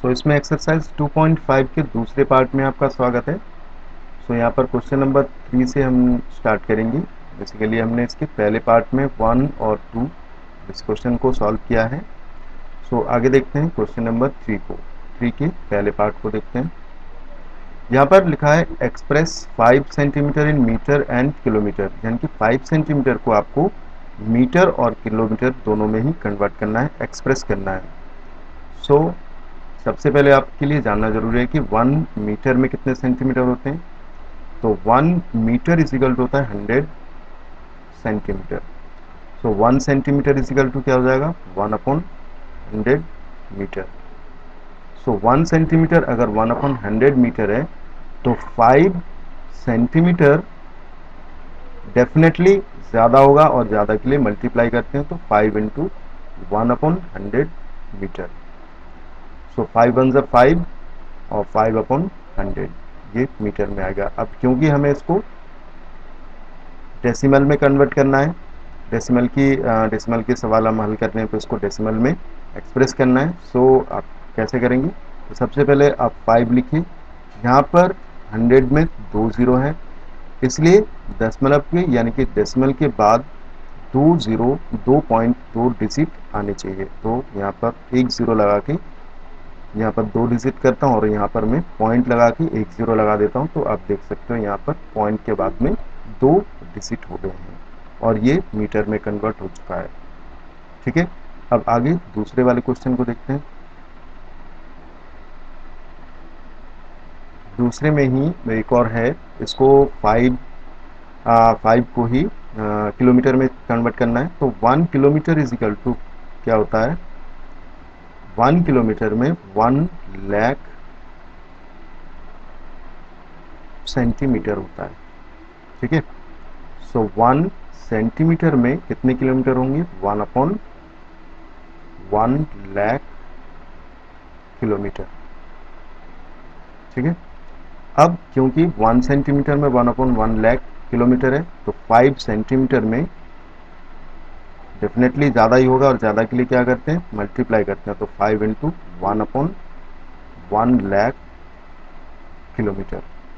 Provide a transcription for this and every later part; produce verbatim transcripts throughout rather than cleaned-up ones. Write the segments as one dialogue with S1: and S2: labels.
S1: सो इसमें exercise two point five के दूसरे पार्ट में आपका स्वागत है। सो यहाँ पर क्वेश्चन नंबर थ्री से हम स्टार्ट करेंगे। बेसिकली हमने इसके पहले पार्ट में वन और टू इस क्वेश्चन को सॉल्व किया है। सो आगे देखते हैं क्वेश्चन नंबर थ्री को, थ्री के पहले पार्ट को देखते हैं। यहाँ पर लिखा है express five centimetre in metre and kilometre, यानी कि फाइव सेंटीमीटर को आपको मीटर और किलोमीटर दोनों में ही कन्वर्ट करना है, एक्सप्रेस करना है। सो so, सबसे पहले आपके लिए जानना जरूरी है कि वन मीटर में कितने सेंटीमीटर होते हैं। तो one metre is equal to होता है hundred centimetre. So one centimetre is equal to क्या हो जाएगा, one upon hundred metre. So one centimetre अगर वन अपॉन हंड्रेड मीटर है तो फाइव सेंटीमीटर डेफिनेटली ज्यादा होगा, और ज्यादा के लिए मल्टीप्लाई करते हैं तो five into one upon hundred metre. So five one ज़ा फाइव और फाइव अपॉन हंड्रेड ये मीटर में आएगा। अब क्योंकि हमें इसको डेसिमल में कन्वर्ट करना है, डेसिमल की डेसिमल के सवाल हम हल करने हैं तो इसको डेसिमल में एक्सप्रेस करना है। सो आप कैसे करेंगे, तो सबसे पहले आप फाइव लिखिए। यहाँ पर हंड्रेड में दो जीरो है, इसलिए दशमलव के यानी कि डेसिमल के बाद दो जीरो दो पॉइंट दो डिजिट आने चाहिए। तो यहाँ पर एक जीरो लगा के यहाँ पर दो डिजिट करता हूँ और यहाँ पर मैं पॉइंट लगा के एक जीरो लगा देता हूँ। तो आप देख सकते हो यहाँ पर पॉइंट के बाद में दो डिजिट हो गए हैं और ये मीटर में कन्वर्ट हो चुका है। ठीक है, अब आगे दूसरे वाले क्वेश्चन को देखते हैं। दूसरे में ही एक और है, इसको फाइव फाइव को ही आ, किलोमीटर में कन्वर्ट करना है। तो one kilometre is equal to क्या होता है, वन किलोमीटर में वन लाख सेंटीमीटर होता है। ठीक है, सो वन सेंटीमीटर में कितने किलोमीटर होंगे, one upon one lakh kilometre. ठीक है, अब क्योंकि वन सेंटीमीटर में one upon one lakh kilometre है तो फाइव सेंटीमीटर में डेफिनेटली ज़्यादा ही होगा, और ज़्यादा के लिए क्या करते हैं, मल्टीप्लाई करते हैं। तो five into one upon one lakh kilometre.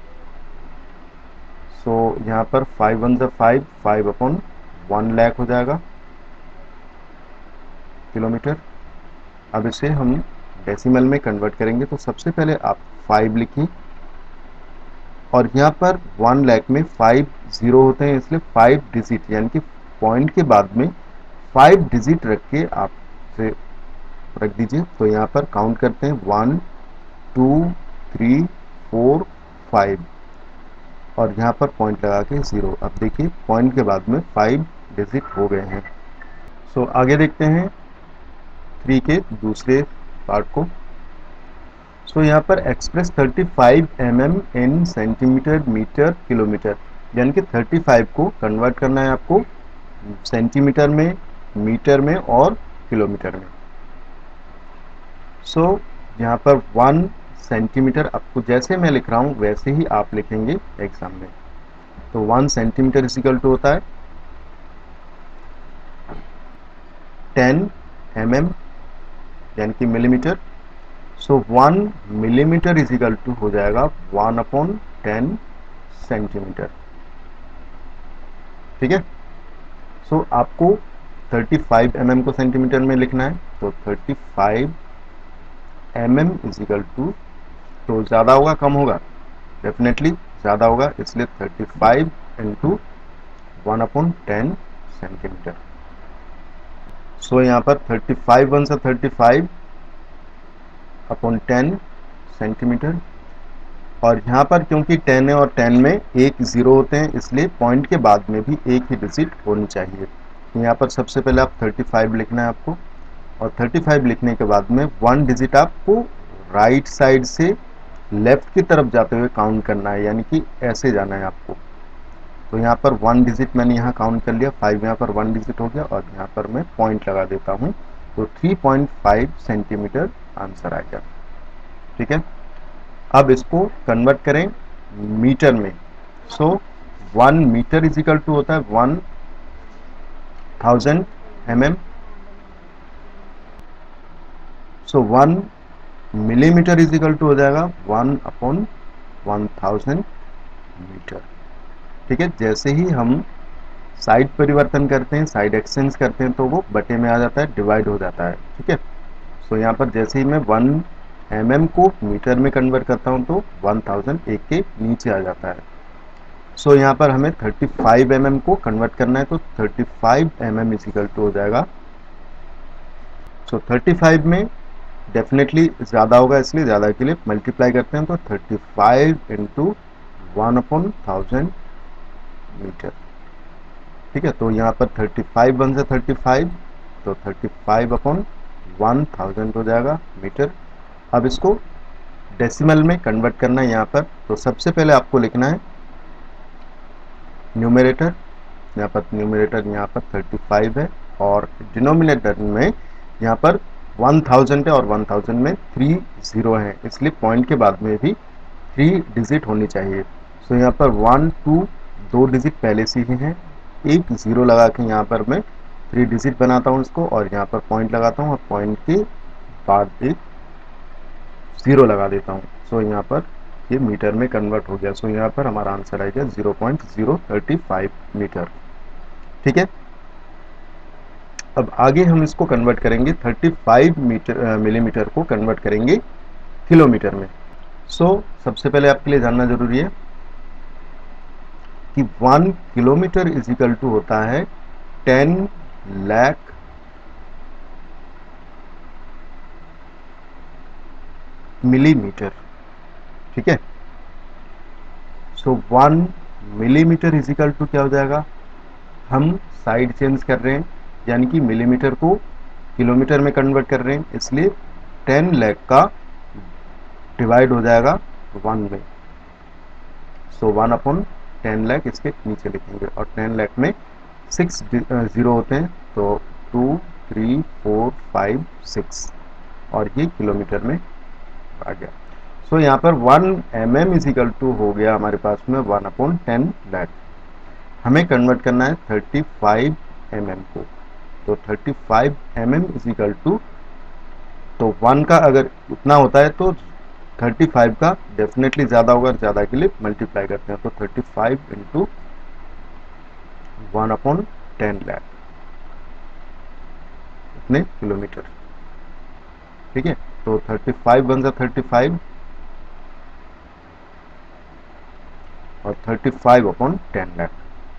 S1: So यहाँ पर फाइव वन ज़ा five, five upon one lakh हो जाएगा किलोमीटर। अब इसे हम डेसिमल में कन्वर्ट करेंगे। तो सबसे पहले आप फाइव लिखिए, और यहाँ पर वन लाख में फाइव जीरो होते हैं, इसलिए फाइव डिजिट यानी कि पॉइंट के बाद में फाइव डिजिट रख के आप से रख दीजिए। तो यहाँ पर काउंट करते हैं one two three four five, और यहाँ पर पॉइंट लगा के जीरो। अब देखिए पॉइंट के बाद में फाइव डिजिट हो गए हैं। सो so, आगे देखते हैं थ्री के दूसरे पार्ट को। सो so, यहाँ पर express thirty five M M in centimetre metre kilometre, यानी कि थर्टी फाइव को कन्वर्ट करना है आपको सेंटीमीटर में, मीटर में और किलोमीटर में। सो so, यहाँ पर वन सेंटीमीटर आपको जैसे मैं लिख रहा हूँ वैसे ही आप लिखेंगे एग्जाम में। तो one centimetre is equal to होता है टेन एम एम यानी कि millimetre. So one millimetre is equal to हो जाएगा वन अपॉन टेन सेंटीमीटर। ठीक है, सो so, आपको थर्टी फाइव एम एम को सेंटीमीटर में लिखना है। तो thirty five M M is equal to, तो ज़्यादा होगा कम होगा, डेफिनेटली ज़्यादा होगा, इसलिए thirty five into one upon ten centimetre. So यहाँ पर थर्टी फाइव वन से thirty five upon ten centimetre, और यहाँ पर क्योंकि टेन है और टेन में एक जीरो होते हैं इसलिए पॉइंट के बाद में भी एक ही डिजिट होनी चाहिए। यहाँ पर सबसे पहले आप थर्टी फाइव लिखना है आपको, और थर्टी फाइव लिखने के बाद में वन डिजिट आपको राइट साइड से लेफ्ट की तरफ जाते हुए काउंट करना है, यानी कि ऐसे जाना है आपको। तो यहाँ पर वन डिजिट मैंने यहाँ काउंट कर लिया, फाइव यहाँ पर वन डिजिट हो गया, और यहाँ पर मैं पॉइंट लगा देता हूँ। तो three point five centimetre answer आएगा। ठीक है, अब इसको कन्वर्ट करें मीटर में। So one metre is equal to होता है one thousand M M. So one millimetre is equal to हो जाएगा one upon one thousand metre. ठीक है, जैसे ही हम साइड परिवर्तन करते हैं, साइड एक्सचेंज करते हैं, तो वो बटे में आ जाता है, डिवाइड हो जाता है। ठीक है, सो यहाँ पर जैसे ही मैं वन एम एम को मीटर में कन्वर्ट करता हूँ तो वन थाउजेंड एक के नीचे आ जाता है। सो so, यहाँ पर हमें थर्टी फाइव एम एम को कन्वर्ट करना है, तो thirty five M M is equal to हो जाएगा। सो so, थर्टी फाइव में डेफिनेटली ज़्यादा होगा, इसलिए ज़्यादा के लिए मल्टीप्लाई करते हैं, तो thirty five into one upon thousand metre. ठीक है, तो यहाँ पर थर्टी फाइव वन से थर्टी फाइव, तो thirty five upon one thousand हो जाएगा मीटर। अब इसको डेसिमल में कन्वर्ट करना है यहाँ पर, तो सबसे पहले आपको लिखना है न्यूमरेटर, यहाँ पर न्यूमरेटर यहाँ पर थर्टी फाइव है, और डिनोमिनेटर में यहाँ पर वन थाउजेंड है, और वन थाउजेंड में थ्री जीरो है, इसलिए पॉइंट के बाद में भी थ्री डिजिट होनी चाहिए। सो यहाँ पर वन टू दो डिजिट पहले से ही हैं, एक ज़ीरो लगा के यहाँ पर मैं थ्री डिजिट बनाता हूँ इसको, और यहाँ पर पॉइंट लगाता हूँ, और पॉइंट के बाद एक ज़ीरो लगा देता हूँ। सो यहाँ पर ये मीटर में कन्वर्ट हो गया। सो यहाँ पर हमारा आंसर आएगा zero point zero thirty five metre. ठीक है, अब आगे हम इसको कन्वर्ट करेंगे, थर्टी फाइव मीटर मिलीमीटर को कन्वर्ट करेंगे किलोमीटर में। सो so, सबसे पहले आपके लिए जानना जरूरी है कि one kilometre is equal to होता है टेन लाख मिलीमीटर। ठीक है, so one millimetre is equal to क्या हो जाएगा, हम साइड चेंज कर रहे हैं, यानी कि मिलीमीटर को किलोमीटर में कन्वर्ट कर रहे हैं, इसलिए टेन लाख का डिवाइड हो जाएगा वन में। So one upon ten lakh इसके नीचे लिखेंगे, और टेन लाख में सिक्स जीरो होते हैं, तो two three four five six, और ये किलोमीटर में आ गया। सो so, यहाँ पर one M M is equal to हो गया हमारे पास में वन अपॉन टेन लाख। हमें कन्वर्ट करना है थर्टी फाइव एम एम को, तो thirty five M M is equal to, तो वन का अगर उतना होता है तो थर्टी फाइव का डेफिनेटली ज़्यादा होगा, ज़्यादा के लिए मल्टीप्लाई करते हैं, तो thirty five into one upon ten lakh इतने किलोमीटर। ठीक है, तो थर्टी फाइव बन जा थर्टी फाइव, और thirty five upon ten lakh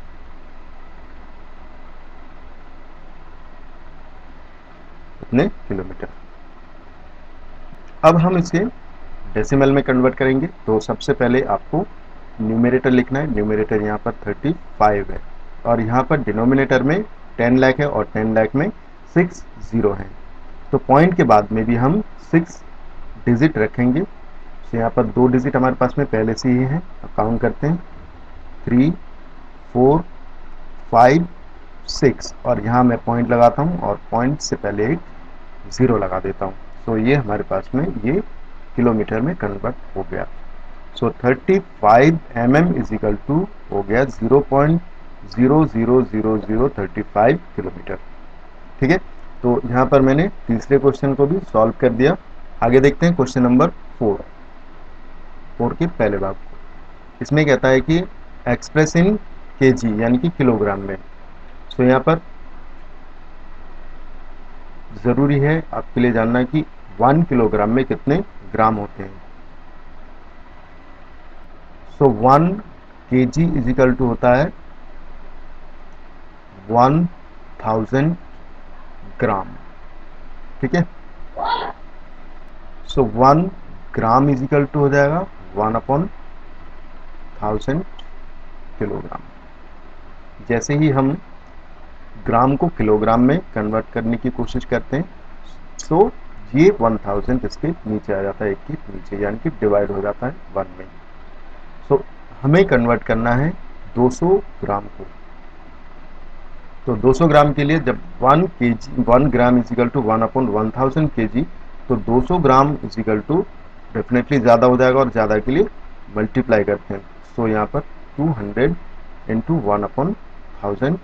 S1: इतने किलोमीटर। अब हम इसे डेसिमल में कन्वर्ट करेंगे, तो सबसे पहले आपको न्यूमरेटर लिखना है, न्यूमरेटर यहाँ पर थर्टी फाइव है, और यहाँ पर डिनोमिनेटर में टेन लाख है, और टेन लाख में सिक्स जीरो है, तो पॉइंट के बाद में भी हम सिक्स डिजिट रखेंगे। तो यहाँ पर दो डिजिट हमारे पास में पहले से ही है, काउंट करते हैं, थ्री फोर फाइव सिक्स, और यहाँ मैं पॉइंट लगाता हूँ, और पॉइंट से पहले एक ज़ीरो लगा देता हूँ। सो ये हमारे पास में ये किलोमीटर में कन्वर्ट हो गया। So thirty five M M is equal to हो गया zero point zero zero zero zero thirty five kilometre. ठीक है, तो यहाँ पर मैंने तीसरे क्वेश्चन को भी सॉल्व कर दिया। आगे देखते हैं क्वेश्चन नंबर फोर, फोर के पहले भाग को। इसमें कहता है कि एक्सप्रेस इन केजी यानी कि किलोग्राम में। सो यहाँ पर ज़रूरी है आपके लिए जानना कि वन किलोग्राम में कितने ग्राम होते हैं। So one K ji is equal to होता है वन थाउजेंड ग्राम। ठीक है, so one gram is equal to हो जाएगा वन अपॉन थाउजेंड किलोग्राम। जैसे ही हम ग्राम को किलोग्राम में कन्वर्ट करने की कोशिश करते हैं, सो ये वन थाउजेंड इसके नीचे आ जाता है, एक के नीचे, यानी कि डिवाइड हो जाता है वन में। सो so, हमें कन्वर्ट करना है दो सौ ग्राम को, तो दो सौ ग्राम के लिए जब one K G one gram is equal to one upon one thousand K G, तो दो सौ ग्राम इजिकल टू डेफिनेटली ज़्यादा हो जाएगा, और ज़्यादा के लिए मल्टीप्लाई करते हैं। सो so, यहाँ पर two hundred into one upon thousand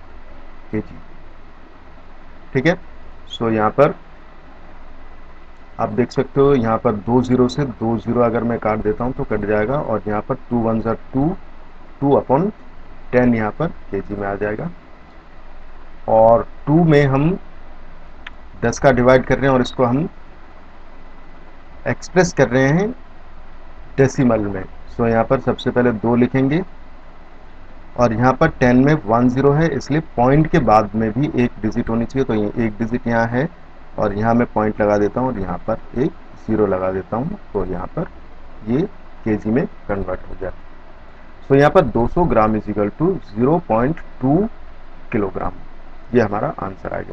S1: K G. ठीक है, सो so, यहाँ पर आप देख सकते हो यहाँ पर दो जीरो से दो जीरो अगर मैं काट देता हूँ तो कट जाएगा, और यहाँ पर टू वन ज़ा टू, टू अपॉन टेन यहाँ पर केजी में आ जाएगा। और टू में हम दस का डिवाइड कर रहे हैं और इसको हम एक्सप्रेस कर रहे हैं डेसिमल में। सो यहाँ पर सबसे पहले दो लिखेंगे, और यहाँ पर टेन में वन जीरो है, इसलिए पॉइंट के बाद में भी एक डिजिट होनी चाहिए, तो ये एक डिजिट यहाँ है, और यहाँ मैं पॉइंट लगा देता हूँ और यहाँ पर एक ज़ीरो लगा देता हूँ, तो यहाँ पर ये केजी में कन्वर्ट हो गया। सो यहाँ पर दो सौ gram is equal to zero point two kilogram, ये हमारा आंसर आ गया।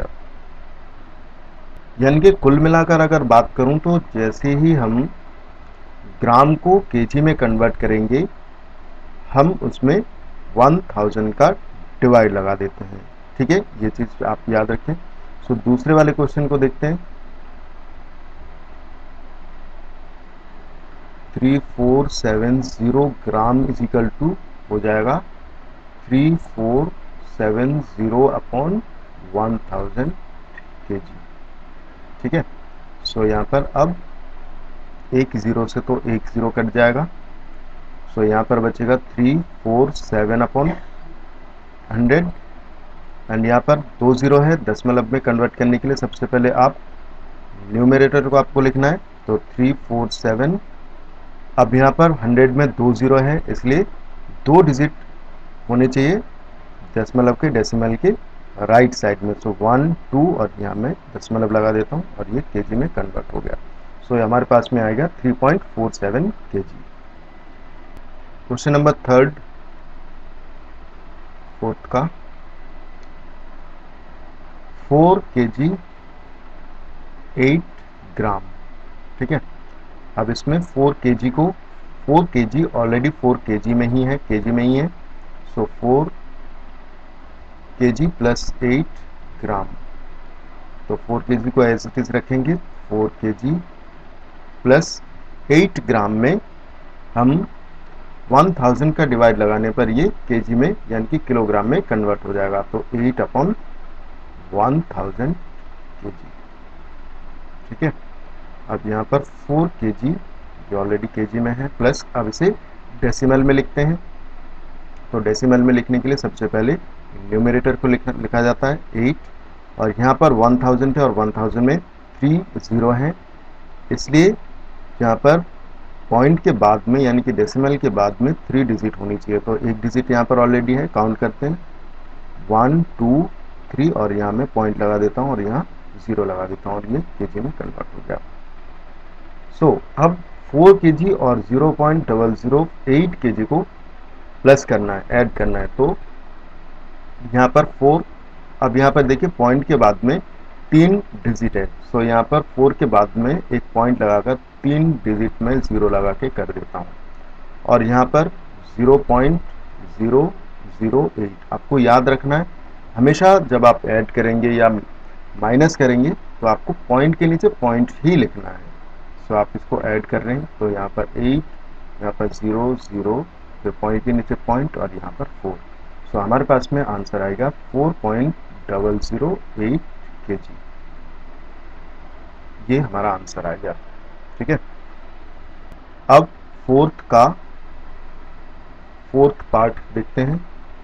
S1: यानी कि कुल मिलाकर अगर बात करूं तो जैसे ही हम ग्राम को केजी में कन्वर्ट करेंगे, हम उसमें वन थाउजेंड का डिवाइड लगा देते हैं। ठीक है, ये चीज आप याद रखें। सो दूसरे वाले क्वेश्चन को देखते हैं। Three four seven zero gram is equal to हो जाएगा three four seven zero upon one thousand K G. ठीक है, सो यहाँ पर अब एक जीरो से तो एक जीरो कट जाएगा, सो यहाँ पर बचेगा three four seven upon hundred, and यहाँ पर दो जीरो है, दशमलव में कन्वर्ट करने के लिए सबसे पहले आप न्यूमरेटर को आपको लिखना है, तो थ्री फोर सेवन। अब यहाँ पर हंड्रेड में दो जीरो है, इसलिए दो डिजिट होने चाहिए दशमलव के डेसिमल के राइट साइड में, सो वन टू, और यहाँ मैं दशमलव लगा देता हूँ और ये केजी में कन्वर्ट हो गया। सो so, हमारे पास में आएगा three point four seven KG. Question number third, fourth का, फोर केजी एट ग्राम। ठीक है, अब इसमें फोर केजी को, four KG already four KG में ही है, केजी में ही है, so four KG plus eight gram, तो फोर केजी को एज इट इज रखेंगे, four KG plus eight gram में हम वन थाउजेंड का डिवाइड लगाने पर ये केजी में यानी कि किलोग्राम में कन्वर्ट हो जाएगा, तो eight upon one thousand KG. ठीक है, अब यहाँ पर फोर केजी जो ऑलरेडी केजी में है, प्लस अब इसे डेसिमल में लिखते हैं, तो डेसिमल में लिखने के लिए सबसे पहले न्यूमरेटर को लिखा लिखा जाता है एट, और यहाँ पर वन थाउजेंड है और वन थाउजेंड में थ्री जीरो है, इसलिए यहाँ पर पॉइंट के बाद में यानी कि डेसिमल के बाद में थ्री डिजिट होनी चाहिए, तो एक डिजिट यहाँ पर ऑलरेडी है, काउंट करते हैं वन टू थ्री, और यहाँ मैं पॉइंट लगा देता हूँ और यहाँ जीरो लगा देता हूँ और ये केजी में कन्वर्ट हो गया। सो so, अब फोर केजी और zero point double zero eight KG को प्लस करना है, ऐड करना है, तो यहाँ पर फोर, अब यहाँ पर देखिए पॉइंट के बाद में तीन डिजिट है, सो यहाँ पर फोर के बाद में एक पॉइंट लगाकर तीन डिजिट में जीरो लगा के कर देता हूँ, और यहाँ पर zero point zero zero eight. आपको याद रखना है हमेशा जब आप ऐड करेंगे या माइनस करेंगे तो आपको पॉइंट के नीचे पॉइंट ही लिखना है। सो आप इसको ऐड कर रहे हैं, तो यहाँ पर एट, यहाँ पर जीरो जीरो, फिर पॉइंट के नीचे पॉइंट और यहाँ पर फोर, सो हमारे पास में आंसर आएगा four point double zero eight K G, ये हमारा आंसर आ गया। ठीक है, अब फोर्थ का फोर्थ पार्ट देखते हैं।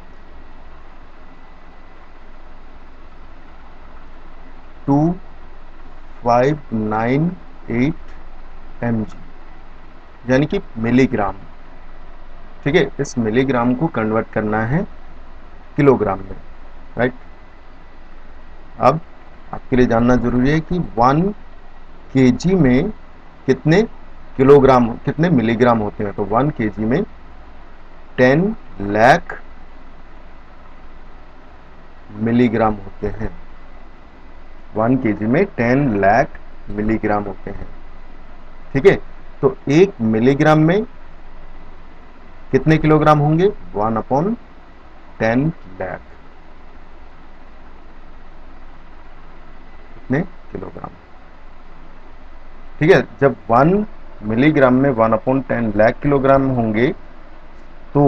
S1: Two five nine eight M G यानी कि मिलीग्राम। ठीक है, इस मिलीग्राम को कन्वर्ट करना है किलोग्राम में, राइट। अब आपके लिए जानना जरूरी है कि वन केजी में कितने किलोग्राम, कितने मिलीग्राम होते हैं, तो वन केजी में टेन लाख मिलीग्राम होते हैं, वन केजी में टेन लाख मिलीग्राम होते हैं। ठीक है, तो एक मिलीग्राम में कितने किलोग्राम होंगे, वन अपॉन टेन लाख, कितने किलोग्राम। ठीक है, जब वन मिलीग्राम में one upon ten lakh kilogram होंगे तो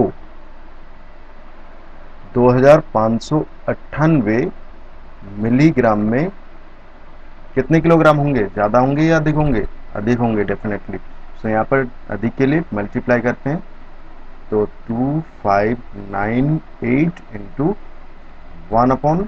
S1: दो हजार पाँच सौ अट्ठानवे मिलीग्राम में कितने किलोग्राम होंगे, ज़्यादा होंगे या अधिक होंगे, अधिक होंगे डेफिनेटली। सो यहाँ पर अधिक के लिए मल्टीप्लाई करते हैं, तो two five nine eight into one upon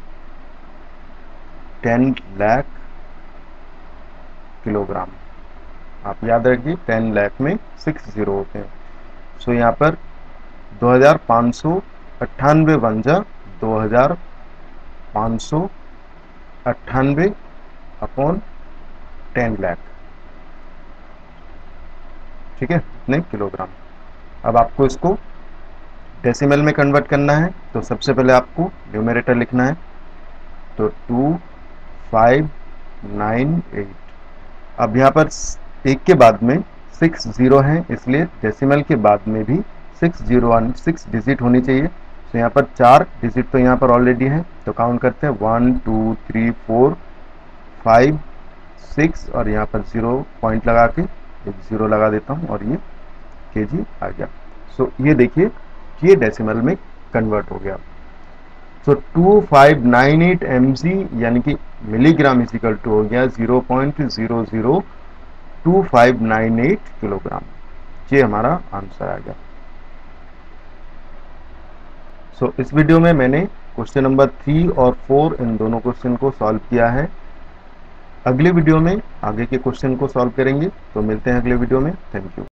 S1: ten lakh kilogram. आप याद रखिए टेन लाख में सिक्स जीरो होते हैं। सो यहाँ पर दो हजार पाँच सौ अट्ठानवे बन जा दो हजार पाँच सौ अट्ठानवे अपॉन टेन लाख, ठीक है, इतने किलोग्राम। अब आपको इसको डेसिमल में कन्वर्ट करना है, तो सबसे पहले आपको न्यूमरेटर लिखना है, तो टू फाइव नाइन एट। अब यहाँ पर एक के बाद में सिक्स जीरो है, इसलिए डेसिमल के बाद में भी सिक्स जीरो सिक्स डिजिट होनी चाहिए। तो यहाँ पर चार डिजिट तो यहाँ पर ऑलरेडी है, तो काउंट करते हैं one two three four five six, और यहाँ पर जीरो पॉइंट लगा के एक जीरो लगा देता हूँ और ये केजी आ गया। सो so, ये देखिए ये डेसिमल में कन्वर्ट हो गया। So two five nine eight M G यानी कि मिलीग्राम इजिकल टू हो गया zero point zero zero two five nine eight kilogram. ये हमारा आंसर आ गया। सो so, इस वीडियो में मैंने क्वेश्चन नंबर थ्री और फोर इन दोनों क्वेश्चन को सॉल्व किया है। अगले वीडियो में आगे के क्वेश्चन को सॉल्व करेंगे, तो मिलते हैं अगले वीडियो में। Thank you.